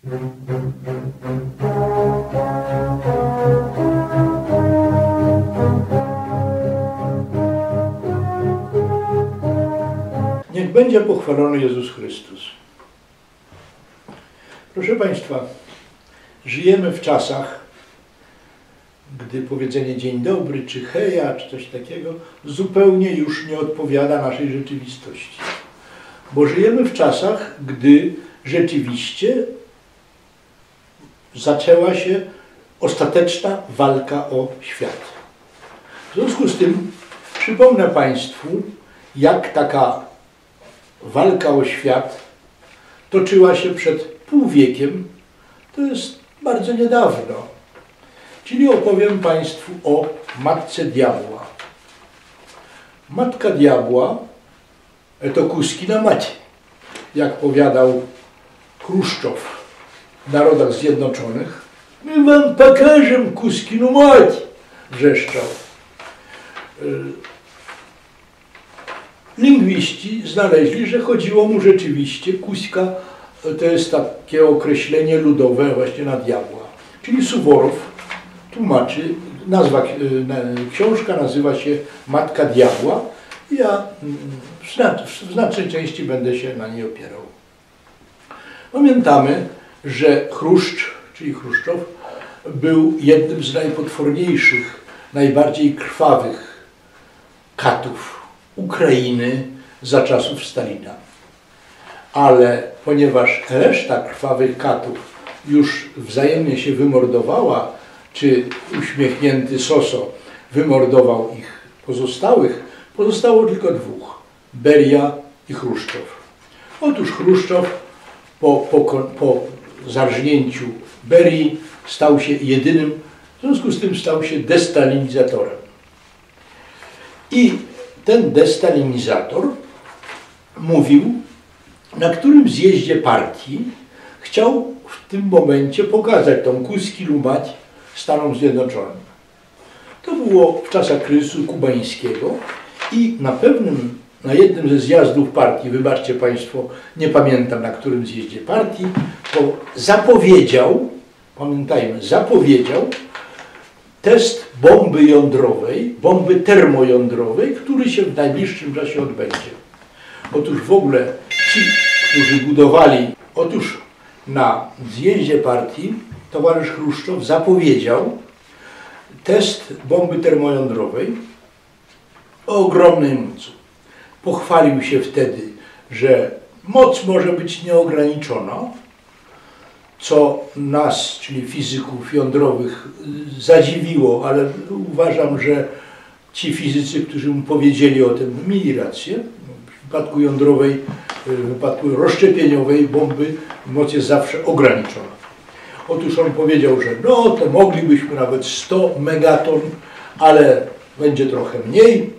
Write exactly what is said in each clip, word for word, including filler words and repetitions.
Niech będzie pochwalony Jezus Chrystus. Proszę Państwa, żyjemy w czasach, gdy powiedzenie dzień dobry, czy heja, czy coś takiego zupełnie już nie odpowiada naszej rzeczywistości. Bo żyjemy w czasach, gdy rzeczywiście zaczęła się ostateczna walka o świat. W związku z tym przypomnę Państwu, jak taka walka o świat toczyła się przed pół wiekiem, to jest bardzo niedawno. Czyli opowiem Państwu o Matce Diabła. Matka Diabła to kuski na macie, jak powiadał Chruszczow w Narodach Zjednoczonych. My wam pokażemy kuski na macie, wrzeszczał. Lingwiści znaleźli, że chodziło mu rzeczywiście, kuśka to jest takie określenie ludowe właśnie na diabła. Czyli Suworow tłumaczy, nazwa, książka nazywa się Matka Diabła. Ja w znacznej części będę się na niej opierał. Pamiętamy, że Chruszcz, czyli Chruszczow, był jednym z najpotworniejszych, najbardziej krwawych katów Ukrainy za czasów Stalina. Ale ponieważ reszta krwawych katów już wzajemnie się wymordowała, czy uśmiechnięty Soso wymordował ich pozostałych, pozostało tylko dwóch, Beria i Chruszczow. Otóż Chruszczow po, po, po zarżnięciu Berii stał się jedynym, w związku z tym stał się destalinizatorem. I ten destalinizator mówił, na którym zjeździe partii chciał w tym momencie pokazać tą kuskilu mać Stanom Zjednoczonym. To było w czasach kryzysu kubańskiego i na pewnym, na jednym ze zjazdów partii, wybaczcie Państwo, nie pamiętam na którym zjeździe partii, to zapowiedział, pamiętajmy, zapowiedział test bomby jądrowej, bomby termojądrowej, który się w najbliższym czasie odbędzie. Otóż w ogóle ci, którzy budowali, otóż na zjeździe partii towarzysz Chruszczow zapowiedział test bomby termojądrowej o ogromnej mocy. Pochwalił się wtedy, że moc może być nieograniczona, co nas, czyli fizyków jądrowych, zadziwiło, ale uważam, że ci fizycy, którzy mu powiedzieli o tym, mieli rację. W przypadku jądrowej, w wypadku rozszczepieniowej bomby moc jest zawsze ograniczona. Otóż on powiedział, że no to moglibyśmy nawet sto megaton, ale będzie trochę mniej.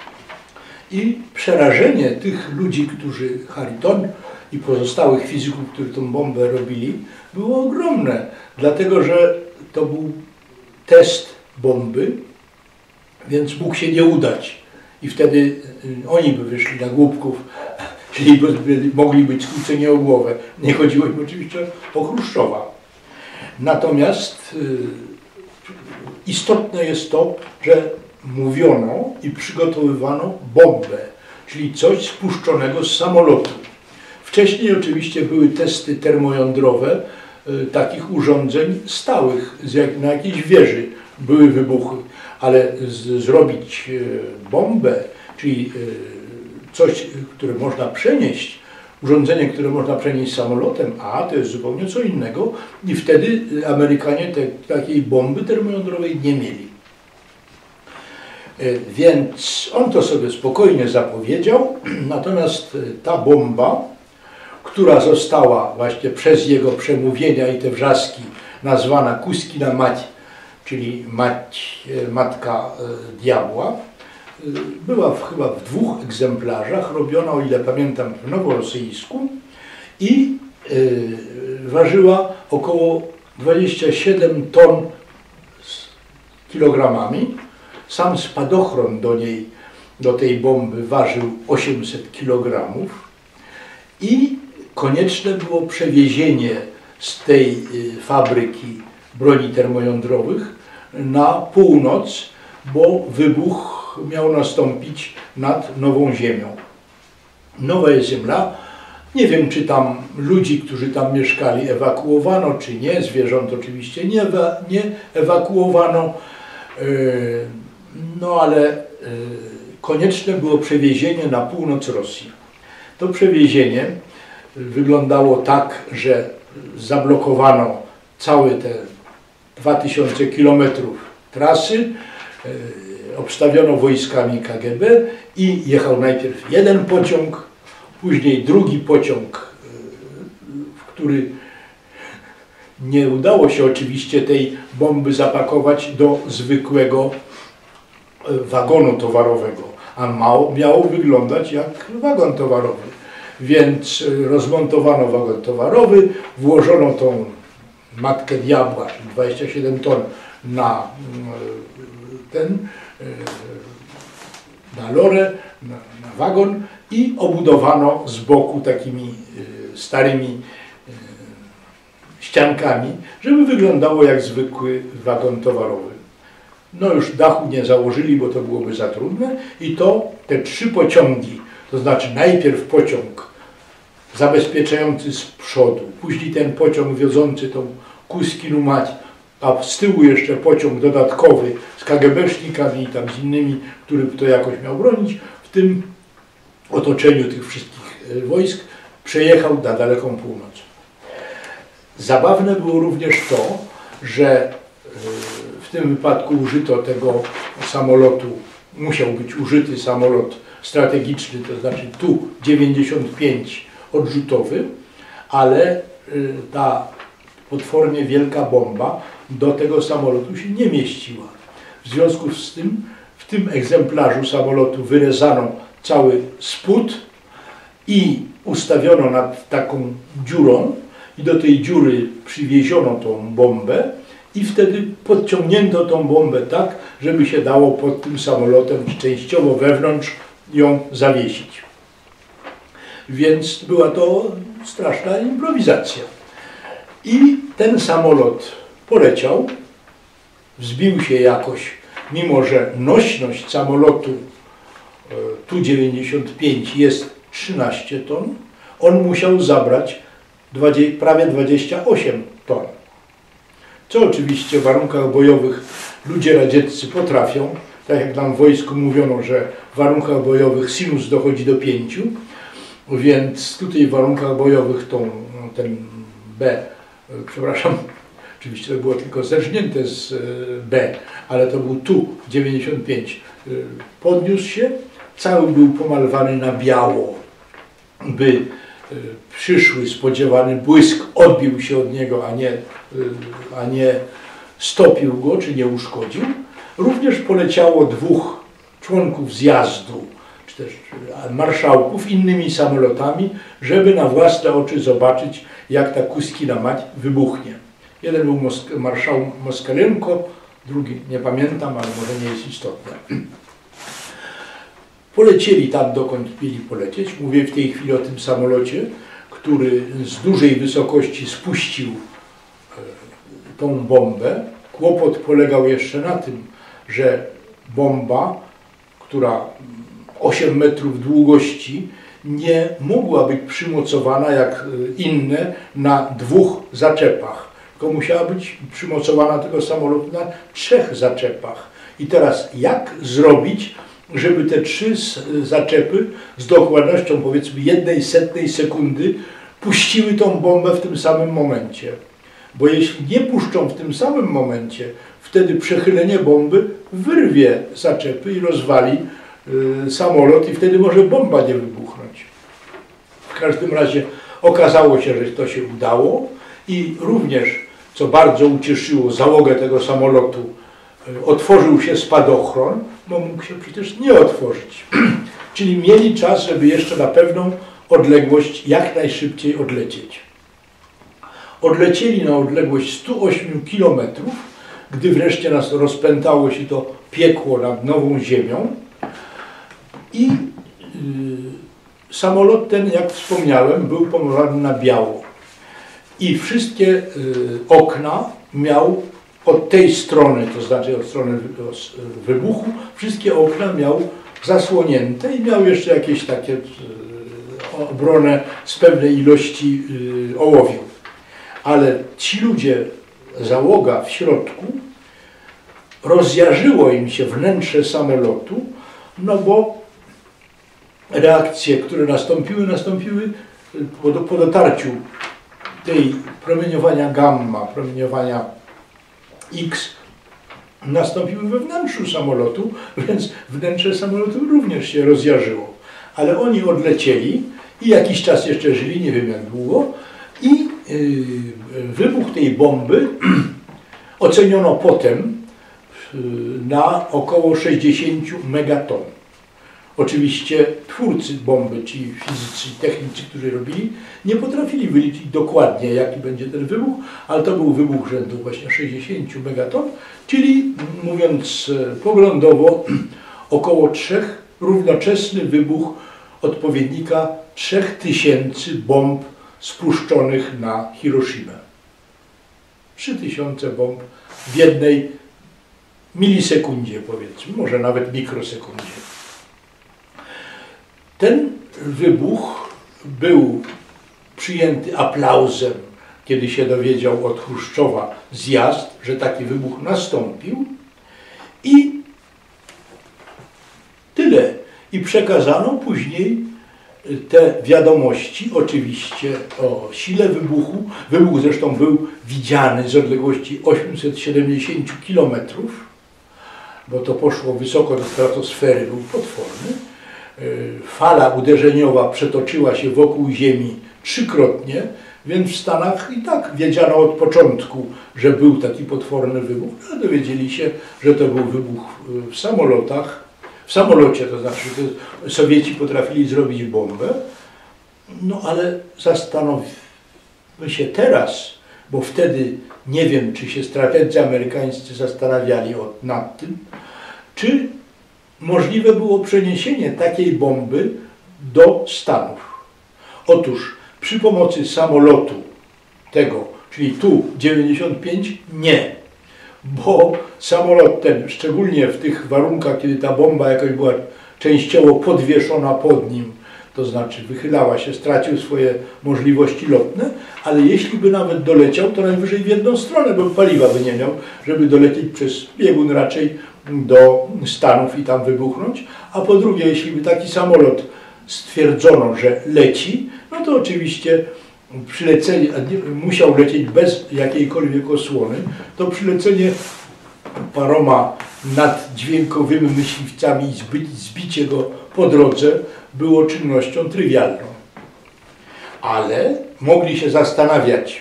I przerażenie tych ludzi, którzy Hariton i pozostałych fizyków, którzy tą bombę robili, było ogromne, dlatego że to był test bomby, więc mógł się nie udać. I wtedy oni by wyszli na głupków, czyli by mogli być skłóceni o głowę. Nie chodziło im oczywiście o Chruszczowa. Natomiast y, istotne jest to, że mówiono i przygotowywano bombę, czyli coś spuszczonego z samolotu. Wcześniej oczywiście były testy termojądrowe y, takich urządzeń stałych, z jak, na jakiejś wieży były wybuchy, ale z, zrobić y, bombę, czyli y, coś, które można przenieść, urządzenie, które można przenieść samolotem, a to jest zupełnie co innego i wtedy Amerykanie te, takiej bomby termojądrowej nie mieli. Więc on to sobie spokojnie zapowiedział, natomiast ta bomba, która została właśnie przez jego przemówienia i te wrzaski nazwana Kuskina Mać, czyli mać, matka diabła, była w, chyba w dwóch egzemplarzach, robiona, o ile pamiętam, w noworosyjsku i y, ważyła około dwadzieścia siedem ton z kilogramami. Sam spadochron do niej, do tej bomby ważył osiemset kilogramów i konieczne było przewiezienie z tej fabryki broni termojądrowych na północ, bo wybuch miał nastąpić nad Nową Ziemią. Nowa Ziemia, nie wiem, czy tam ludzi, którzy tam mieszkali, ewakuowano, czy nie, zwierząt oczywiście nie, ewa nie ewakuowano, yy, no ale yy, konieczne było przewiezienie na północ Rosji. To przewiezienie wyglądało tak, że zablokowano całe te dwa tysiące kilometrów trasy, yy, obstawiono wojskami K G B i jechał najpierw jeden pociąg, później drugi pociąg, w który nie udało się oczywiście tej bomby zapakować do zwykłego wagonu towarowego, a miało, miało wyglądać jak wagon towarowy. Więc rozmontowano wagon towarowy, włożono tą matkę diabła, czyli dwadzieścia siedem ton na ten, na lorę, na, na wagon i obudowano z boku takimi starymi ściankami, żeby wyglądało jak zwykły wagon towarowy. No już dachu nie założyli, bo to byłoby za trudne i to te trzy pociągi, to znaczy najpierw pociąg zabezpieczający z przodu, później ten pociąg wiozący tą Kuskinu mać, a z tyłu jeszcze pociąg dodatkowy z KGBsznikami i tam z innymi, który to jakoś miał bronić, w tym otoczeniu tych wszystkich wojsk przejechał na daleką północ. Zabawne było również to, że w tym wypadku użyto tego samolotu, musiał być użyty samolot strategiczny, to znaczy Tu dziewięćdziesiąt pięć odrzutowy, ale ta potwornie wielka bomba do tego samolotu się nie mieściła. W związku z tym w tym egzemplarzu samolotu wyrezano cały spód i ustawiono nad taką dziurą i do tej dziury przywieziono tą bombę i wtedy podciągnięto tą bombę tak, żeby się dało pod tym samolotem częściowo wewnątrz ją zawiesić. Więc była to straszna improwizacja. I ten samolot poleciał, wzbił się jakoś, mimo że nośność samolotu Tu dziewięćdziesiąt pięć jest trzynaście ton, on musiał zabrać prawie dwadzieścia osiem ton. Co oczywiście w warunkach bojowych ludzie radzieccy potrafią, tak jak nam w wojsku mówiono, że w warunkach bojowych sinus dochodzi do pięciu, więc tutaj w warunkach bojowych tą, ten B, przepraszam, oczywiście to było tylko zerżnięte z B, ale to był Tu dziewięćdziesiąt pięć, podniósł się, cały był pomalowany na biało, by przyszły spodziewany błysk odbił się od niego, a nie, a nie stopił go, czy nie uszkodził. Również poleciało dwóch członków zjazdu, czy też marszałków innymi samolotami, żeby na własne oczy zobaczyć, jak ta Kuskina mać wybuchnie. Jeden był Mosk marszał Moskalenko, drugi nie pamiętam, ale może nie jest istotne. Polecieli tam, dokąd mieli polecieć. Mówię w tej chwili o tym samolocie, który z dużej wysokości spuścił tą bombę. Kłopot polegał jeszcze na tym, że bomba, która osiem metrów długości, nie mogła być przymocowana jak inne na dwóch zaczepach, tylko musiała być przymocowana tego samolotu na trzech zaczepach. I teraz jak zrobić, żeby te trzy zaczepy z dokładnością powiedzmy jednej setnej sekundy puściły tą bombę w tym samym momencie? Bo jeśli nie puszczą w tym samym momencie, wtedy przechylenie bomby wyrwie zaczepy i rozwali y, samolot i wtedy może bomba nie wybuchnąć. W każdym razie okazało się, że to się udało i również, co bardzo ucieszyło załogę tego samolotu, y, otworzył się spadochron, bo mógł się przecież nie otworzyć. Czyli mieli czas, żeby jeszcze na pewną odległość jak najszybciej odlecieć. Odlecieli na odległość stu ośmiu kilometrów, gdy wreszcie nas rozpętało się to piekło nad Nową Ziemią i yy, samolot ten, jak wspomniałem, był pomalowany na biało. i wszystkie y, okna miał od tej strony, to znaczy od strony wybuchu, wszystkie okna miał zasłonięte i miał jeszcze jakieś takie y, obronę z pewnej ilości y, ołowiu. Ale ci ludzie, załoga w środku, rozjarzyło im się wnętrze samolotu, no bo reakcje, które nastąpiły, nastąpiły po, po dotarciu tej promieniowania gamma, promieniowania X, nastąpiły we wnętrzu samolotu, więc wnętrze samolotu również się rozjarzyło. Ale oni odlecieli i jakiś czas jeszcze żyli, nie wiem jak długo, i yy, wybuch tej bomby oceniono potem yy, na około sześćdziesiąt megaton. Oczywiście twórcy bomby, ci fizycy, technicy, którzy robili, nie potrafili wyliczyć dokładnie, jaki będzie ten wybuch, ale to był wybuch rzędu właśnie sześćdziesiąt megaton, czyli mówiąc poglądowo około trzech, równoczesny wybuch odpowiednika trzech tysięcy bomb spuszczonych na Hiroshimę. Trzy tysiące bomb w jednej milisekundzie, powiedzmy, może nawet mikrosekundzie. Ten wybuch był przyjęty aplauzem, kiedy się dowiedział od Chruszczowa zjazd, że taki wybuch nastąpił, i tyle. I przekazano później te wiadomości, oczywiście o sile wybuchu. Wybuch zresztą był widziany z odległości osiemset siedemdziesiąt kilometrów, bo to poszło wysoko do stratosfery, był potworny. Fala uderzeniowa przetoczyła się wokół Ziemi trzykrotnie, więc w Stanach i tak wiedziano od początku, że był taki potworny wybuch, ale dowiedzieli się, że to był wybuch w samolotach, w samolocie, to znaczy, że Sowieci potrafili zrobić bombę. No ale zastanówmy się teraz, bo wtedy nie wiem, czy się strategzy amerykańscy zastanawiali nad tym, czy możliwe było przeniesienie takiej bomby do Stanów. Otóż przy pomocy samolotu tego, czyli Tu dziewięćdziesiąt pięć, nie. Bo samolot ten, szczególnie w tych warunkach, kiedy ta bomba jakoś była częściowo podwieszona pod nim, to znaczy wychylała się, stracił swoje możliwości lotne, ale jeśli by nawet doleciał, to najwyżej w jedną stronę, bo paliwa by nie miał, żeby dolecieć przez biegun raczej do Stanów i tam wybuchnąć, a po drugie, jeśli by taki samolot stwierdzono, że leci, no to oczywiście przylecenie, musiał lecieć bez jakiejkolwiek osłony, to przylecenie paroma naddźwiękowymi myśliwcami i zbicie go po drodze było czynnością trywialną. Ale mogli się zastanawiać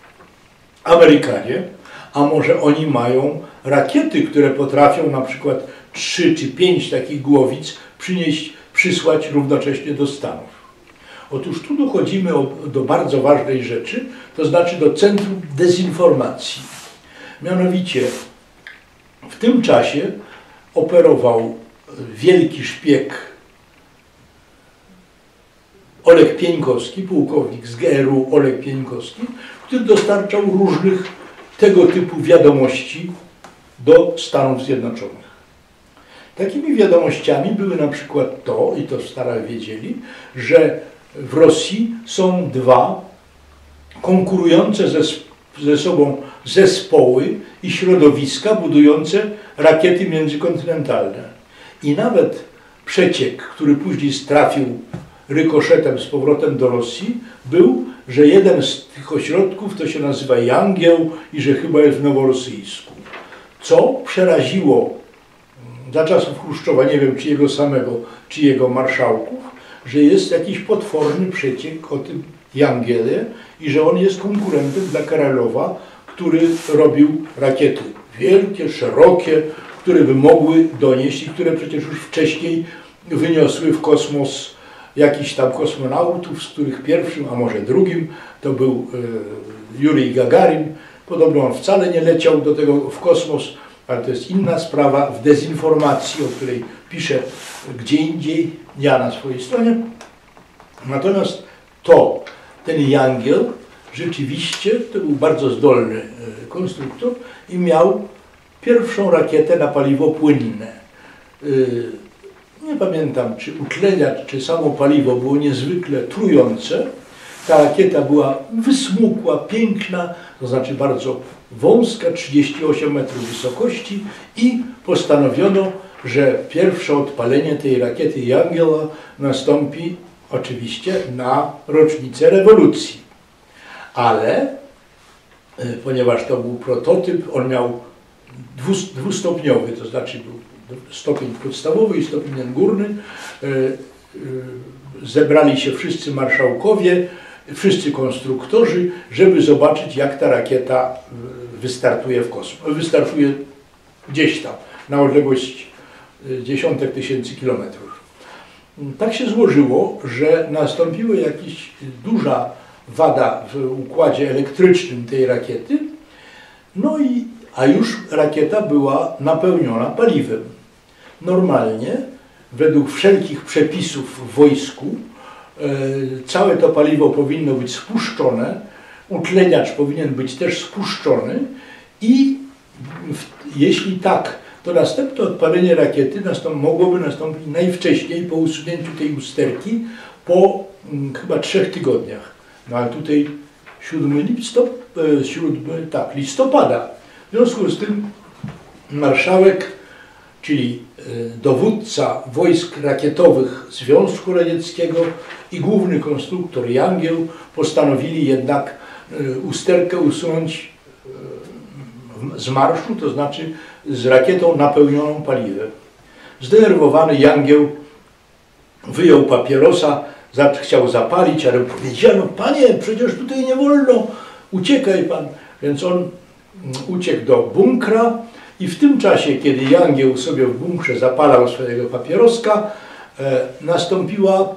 Amerykanie, a może oni mają rakiety, które potrafią na przykład trzy czy pięć takich głowic przynieść, przysłać równocześnie do Stanów. Otóż tu dochodzimy o, do bardzo ważnej rzeczy, to znaczy do centrum dezinformacji. Mianowicie w tym czasie operował wielki szpieg Oleg Pieńkowski, pułkownik z G R U Oleg Pieńkowski, który dostarczał różnych tego typu wiadomości do Stanów Zjednoczonych. Takimi wiadomościami były na przykład to, i to w Stanach wiedzieli, że w Rosji są dwa konkurujące ze, ze sobą zespoły i środowiska budujące rakiety międzykontynentalne. I nawet przeciek, który później trafił rykoszetem z powrotem do Rosji, był, że jeden z tych ośrodków to się nazywa Jangieł i że chyba jest w noworosyjsku. Co przeraziło za czasów Chruszczowa, nie wiem czy jego samego, czy jego marszałków, że jest jakiś potworny przeciek o tym Jangiele i że on jest konkurentem dla Karelowa, który robił rakiety wielkie, szerokie, które by mogły donieść i które przecież już wcześniej wyniosły w kosmos jakichś tam kosmonautów, z których pierwszym, a może drugim, to był e, Jurij Gagarin. Podobno on wcale nie leciał do tego w kosmos, ale to jest inna sprawa w dezinformacji, o której piszę gdzie indziej, ja na swojej stronie. Natomiast to, ten Jangiel rzeczywiście to był bardzo zdolny konstruktor i miał pierwszą rakietę na paliwo płynne. Nie pamiętam, czy utleniacz, czy samo paliwo było niezwykle trujące. Ta rakieta była wysmukła, piękna, to znaczy bardzo wąska, trzydzieści osiem metrów wysokości i postanowiono, że pierwsze odpalenie tej rakiety Jangela nastąpi oczywiście na rocznicę rewolucji. Ale ponieważ to był prototyp, on miał dwustopniowy, to znaczy był stopień podstawowy i stopień górny. Zebrali się wszyscy marszałkowie, wszyscy konstruktorzy, żeby zobaczyć, jak ta rakieta wystartuje w kosmos. Wystartuje gdzieś tam, na odległość dziesiątek tysięcy kilometrów. Tak się złożyło, że nastąpiła jakaś duża wada w układzie elektrycznym tej rakiety, no i, a już rakieta była napełniona paliwem. Normalnie, według wszelkich przepisów w wojsku, e, całe to paliwo powinno być spuszczone, utleniacz powinien być też spuszczony i w, jeśli tak, to następne odpalenie rakiety nastąp, mogłoby nastąpić najwcześniej po usunięciu tej usterki po m, chyba trzech tygodniach. No ale tutaj siódmego listop, e, siódmego, tak, listopada. W związku z tym marszałek, czyli e, dowódca wojsk rakietowych Związku Radzieckiego i główny konstruktor Jangieł postanowili jednak e, usterkę usunąć e, z marszu, to znaczy z rakietą napełnioną paliwem. Zdenerwowany Jangieł wyjął papierosa, chciał zapalić, ale powiedziano: panie, przecież tutaj nie wolno, uciekaj pan. Więc on uciekł do bunkra i w tym czasie, kiedy Jangieł sobie w bunkrze zapalał swojego papieroska, e, nastąpiła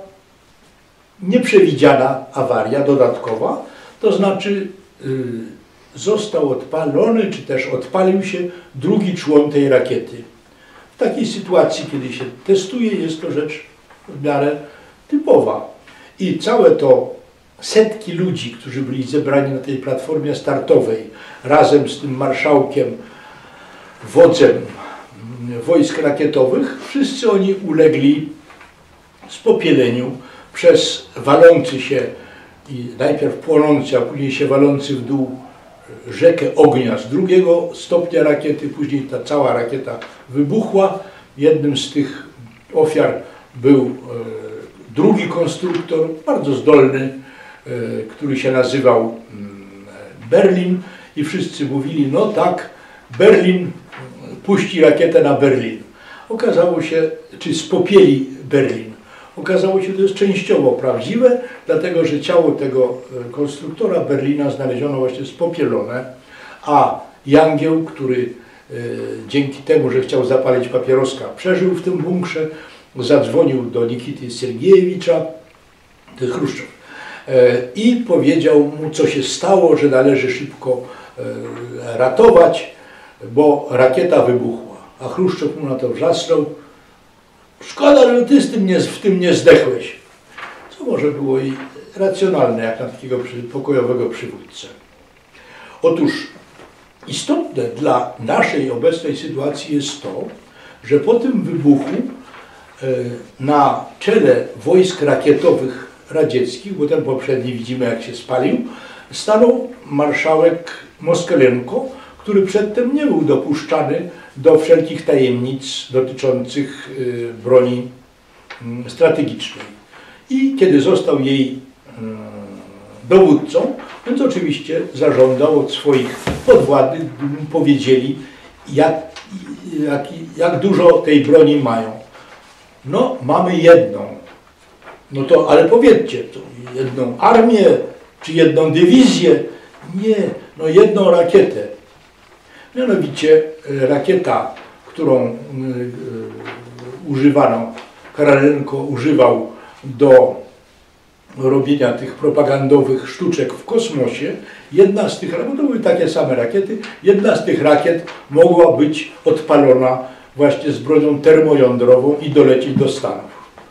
nieprzewidziana awaria dodatkowa, to znaczy y, został odpalony, czy też odpalił się drugi człon tej rakiety. W takiej sytuacji, kiedy się testuje, jest to rzecz w miarę typowa. I całe to setki ludzi, którzy byli zebrani na tej platformie startowej, razem z tym marszałkiem, wodzem wojsk rakietowych, wszyscy oni ulegli spopieleniu przez walący się, i najpierw płonący, a później się walący w dół rzekę ognia z drugiego stopnia rakiety. Później ta cała rakieta wybuchła. Jednym z tych ofiar był drugi konstruktor, bardzo zdolny, który się nazywał Berlin, i wszyscy mówili: no tak, Berlin puści rakietę na Berlin. Okazało się, czy spopieli Berlin. Okazało się, że to jest częściowo prawdziwe, dlatego że ciało tego konstruktora Berlina znaleziono właśnie spopielone, a Jangieł, który dzięki temu, że chciał zapalić papieroska, przeżył w tym bunkrze, zadzwonił do Nikity Sergiejewicza, to jest Chruszczow, i powiedział mu, co się stało, że należy szybko ratować, bo rakieta wybuchła. A Chruszczow mu na to wrzasnął: szkoda, że ty z tym nie, w tym nie zdechłeś. Co może było i racjonalne, jak na takiego pokojowego przywódcę. Otóż istotne dla naszej obecnej sytuacji jest to, że po tym wybuchu na czele wojsk rakietowych radzieckich, bo ten poprzedni widzimy, jak się spalił, stanął marszałek Moskalenko, który przedtem nie był dopuszczany do wszelkich tajemnic dotyczących broni strategicznej. I kiedy został jej dowódcą, więc oczywiście zażądał od swoich podwładnych, by mu powiedzieli, jak, jak, jak dużo tej broni mają. No, mamy jedną. No to, ale powiedzcie, to jedną armię, czy jedną dywizję? Nie, no jedną rakietę. Mianowicie rakieta, którą y, y, używano, Karalenko używał do robienia tych propagandowych sztuczek w kosmosie, jedna z tych, bo to były takie same rakiety, jedna z tych rakiet mogła być odpalona właśnie z bronią termojądrową i dolecieć do Stanów.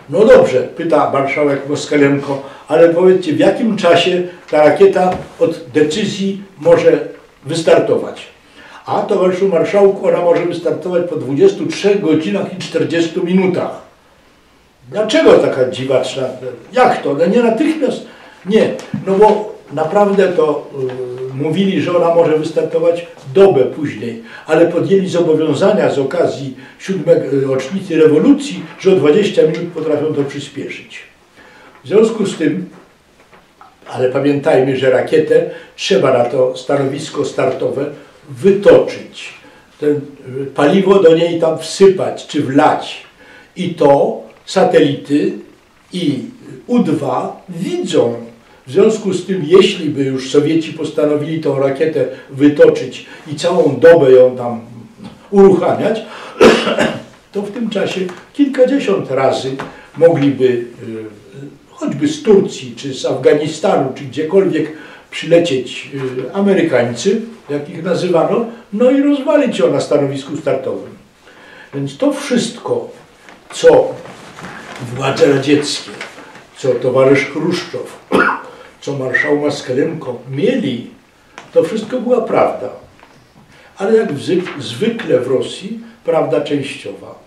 No dobrze, pyta marszałek Moskalenko, ale powiedzcie, w jakim czasie ta rakieta od decyzji może wystartować? A towarzyszu marszałku, ona może wystartować po dwudziestu trzech godzinach i czterdziestu minutach. Dlaczego taka dziwaczna? Jak to? No nie natychmiast? Nie, no bo naprawdę to yy, mówili, że ona może wystartować dobę później, ale podjęli zobowiązania z okazji siódmej rocznicy rewolucji, że o dwadzieścia minut potrafią to przyspieszyć. W związku z tym, ale pamiętajmy, że rakietę trzeba na to stanowisko startowe wytoczyć, ten, paliwo do niej tam wsypać czy wlać i to satelity i U dwa widzą. W związku z tym, jeśli by już Sowieci postanowili tą rakietę wytoczyć i całą dobę ją tam uruchamiać, to w tym czasie kilkadziesiąt razy mogliby choćby z Turcji, czy z Afganistanu, czy gdziekolwiek przylecieć Amerykańcy, jak ich nazywano, no i rozwalić ją na stanowisku startowym. Więc to wszystko, co władze radzieckie, co towarzysz Chruszczow, co marszał Moskalenko mieli, to wszystko była prawda. Ale jak zwykle w Rosji, prawda częściowa.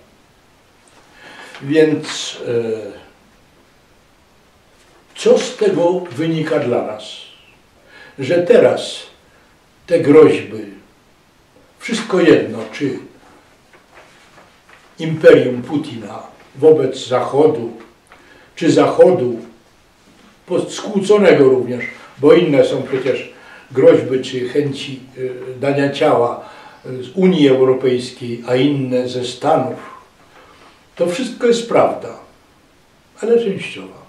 Więc e, co z tego wynika dla nas? Że teraz te groźby, wszystko jedno, czy imperium Putina wobec Zachodu, czy Zachodu skłóconego również, bo inne są przecież groźby czy chęci dania ciała z Unii Europejskiej, a inne ze Stanów. To wszystko jest prawda, ale częściowa.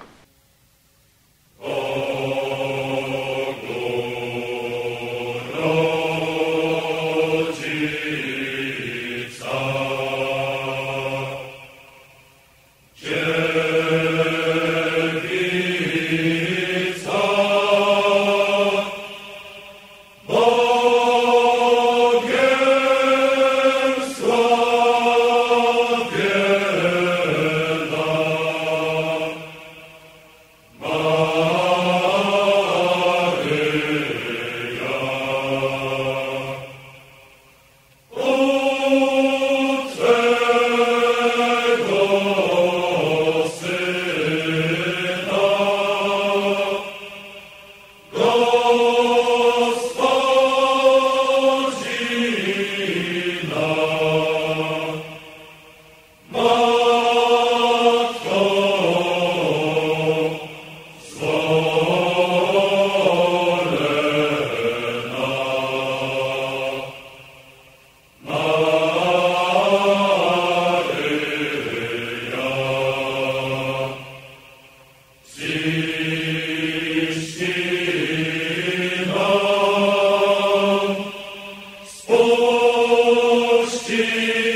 Puści